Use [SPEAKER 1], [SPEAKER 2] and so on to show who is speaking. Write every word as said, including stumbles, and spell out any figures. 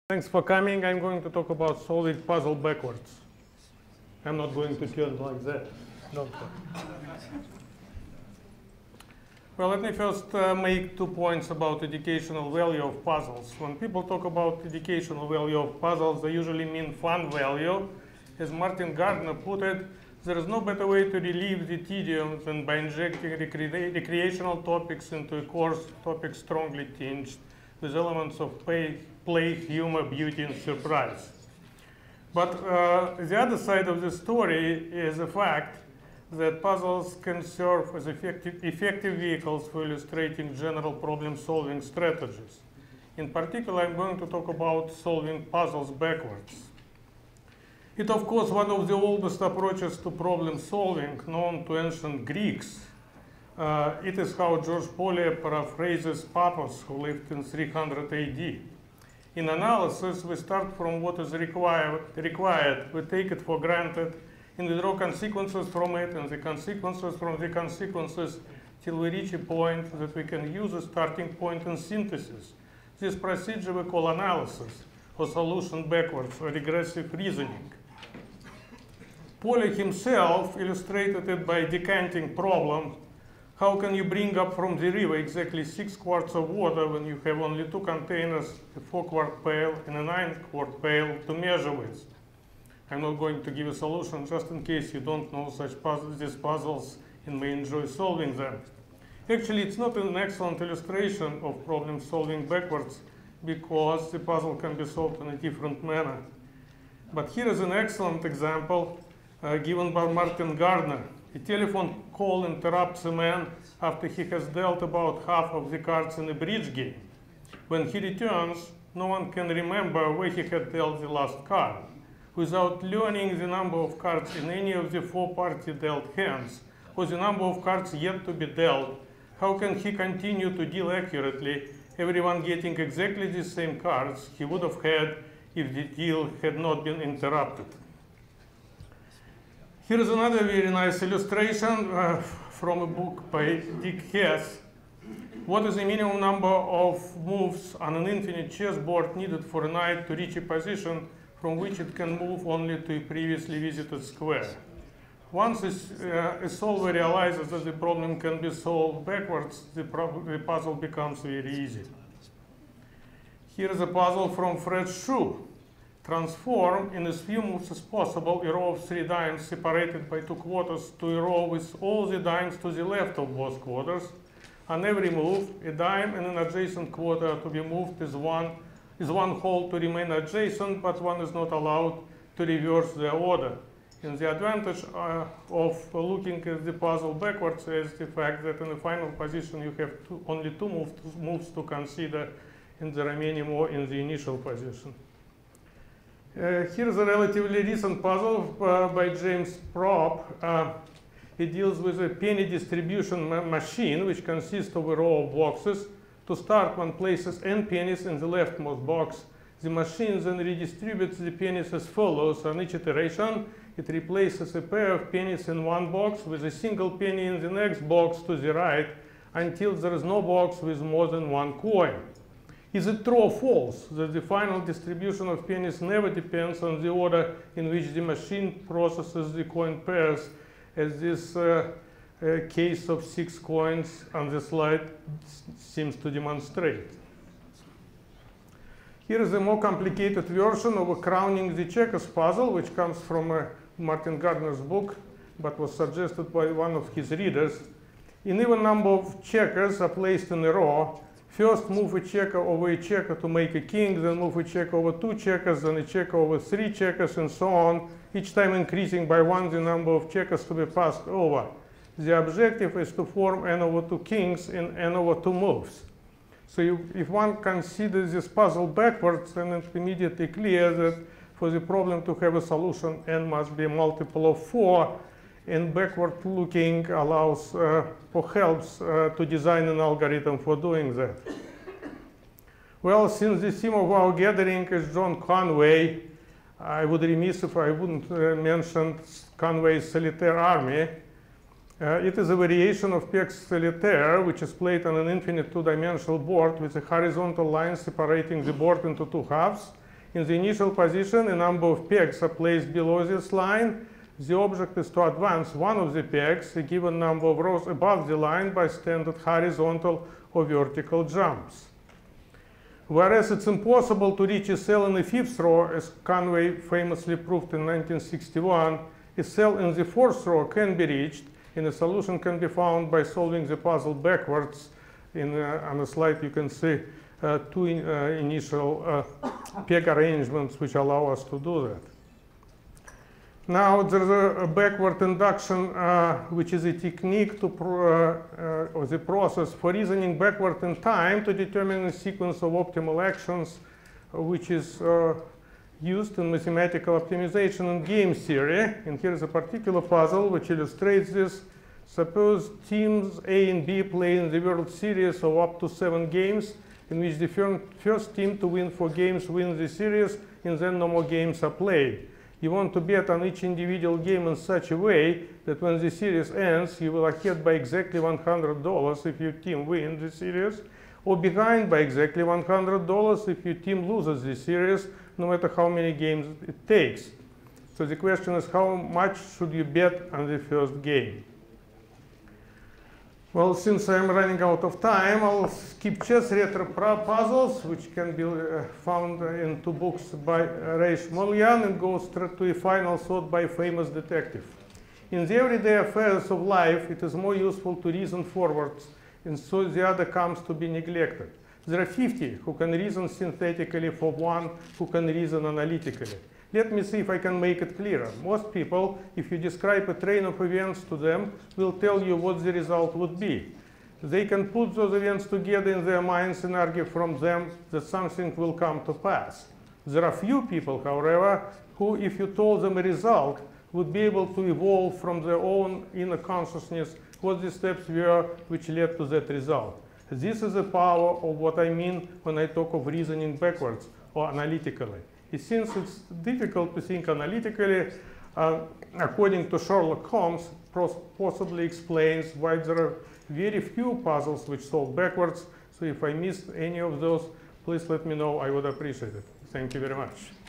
[SPEAKER 1] Thanks for coming. I'm going to talk about solving puzzle backwards. I'm not going to turn like that. Don't go. Well, let me first uh, make two points about educational value of puzzles. When people talk about educational value of puzzles, they usually mean fun value. As Martin Gardner put it, there is no better way to relieve the tedium than by injecting recre recreational topics into a course topic strongly tinged with elements of play, play, humor, beauty, and surprise. But uh, the other side of the story is the fact that puzzles can serve as effective, effective vehicles for illustrating general problem-solving strategies. In particular, I'm going to talk about solving puzzles backwards. It, of course, one of the oldest approaches to problem-solving known to ancient Greeks. Uh, it is how George Polya paraphrases Pappus, who lived in three hundred A D. In analysis, we start from what is required, required, we take it for granted, and we draw consequences from it, and the consequences from the consequences, till we reach a point that we can use a starting point in synthesis. This procedure we call analysis, or solution backwards, or regressive reasoning. Polya himself illustrated it by decanting problem. How can you bring up from the river exactly six quarts of water when you have only two containers, a four-quart pail and a nine-quart pail to measure with? I'm not going to give a solution just in case you don't know such puzzles, these puzzles and may enjoy solving them. Actually, it's not an excellent illustration of problem solving backwards because the puzzle can be solved in a different manner. But here is an excellent example uh, given by Martin Gardner. A telephone call interrupts a man after he has dealt about half of the cards in a bridge game. When he returns, no one can remember where he had dealt the last card. Without learning the number of cards in any of the four party dealt hands, or the number of cards yet to be dealt, how can he continue to deal accurately, everyone getting exactly the same cards he would have had if the deal had not been interrupted? Here is another very nice illustration uh, from a book by Dick Hess. What is the minimum number of moves on an infinite chessboard needed for a knight to reach a position from which it can move only to a previously visited square? Once uh, a solver realizes that the problem can be solved backwards, the, the puzzle becomes very easy. Here is a puzzle from Fred Shu. Transform in as few moves as possible a row of three dimes separated by two quarters to a row with all the dimes to the left of both quarters. On every move, a dime and an adjacent quarter are to be moved as one, is one whole to remain adjacent, but one is not allowed to reverse their order. And the advantage uh, of looking at the puzzle backwards is the fact that in the final position you have two, only two move to, moves to consider, and there are many more in the initial position. Uh, here is a relatively recent puzzle uh, by James Propp. Uh, it deals with a penny distribution ma machine, which consists of a row of boxes. To start, one places n pennies in the leftmost box. The machine then redistributes the pennies as follows. On each iteration, it replaces a pair of pennies in one box with a single penny in the next box to the right until there is no box with more than one coin. Is it true or false that the final distribution of pennies never depends on the order in which the machine processes the coin pairs, as this uh, uh, case of six coins on the slide seems to demonstrate? Here is a more complicated version of a crowning the checkers puzzle, which comes from uh, Martin Gardner's book, but was suggested by one of his readers. An even number of checkers are placed in a row. First, move a checker over a checker to make a king, then move a checker over two checkers, then a checker over three checkers, and so on, each time increasing by one the number of checkers to be passed over. The objective is to form n over two kings in n over two moves. So you, if one considers this puzzle backwards, then it's immediately clear that for the problem to have a solution, n must be a multiple of four, and backward looking allows uh, or helps uh, to design an algorithm for doing that. Well, since the theme of our gathering is John Conway, I would be remiss if I wouldn't uh, mention Conway's Solitaire Army. Uh, it is a variation of Peck's Solitaire, which is played on an infinite two-dimensional board with a horizontal line separating the board into two halves, In the initial position, a number of pegs are placed below this line. The object is to advance one of the pegs a given number of rows above the line by standard horizontal or vertical jumps. Whereas it's impossible to reach a cell in the fifth row, as Conway famously proved in nineteen sixty-one, a cell in the fourth row can be reached, and a solution can be found by solving the puzzle backwards. In, uh, on the slide you can see uh, two in, uh, initial uh, peg arrangements which allow us to do that. Now there's a, a backward induction, uh, which is a technique to pro, uh, uh, or the process for reasoning backward in time to determine a sequence of optimal actions, uh, which is uh, used in mathematical optimization in game theory. And here is a particular puzzle which illustrates this. Suppose teams A and B play in the World Series of up to seven games, in which the first team to win four games wins the series, and then no more games are played. You want to bet on each individual game in such a way that when the series ends, you will ahead by exactly one hundred dollars if your team wins the series, or behind by exactly one hundred dollars if your team loses the series, no matter how many games it takes. So the question is, how much should you bet on the first game? Well, since I'm running out of time, I'll skip chess retro puzzles, which can be uh, found in two books by Ray Shmulyan, and go straight to a final thought by a famous detective. In the everyday affairs of life, it is more useful to reason forwards, and so the other comes to be neglected. There are fifty who can reason synthetically for one who can reason analytically. Let me see if I can make it clearer. Most people, if you describe a train of events to them, will tell you what the result would be. They can put those events together in their minds and argue from them that something will come to pass. There are few people, however, who, if you told them a result, would be able to evolve from their own inner consciousness what the steps were which led to that result. This is the power of what I mean when I talk of reasoning backwards or analytically. Since it's difficult to think analytically, uh, according to Sherlock Holmes, possibly explains why there are very few puzzles which solve backwards. So if I missed any of those, please let me know. I would appreciate it. Thank you very much.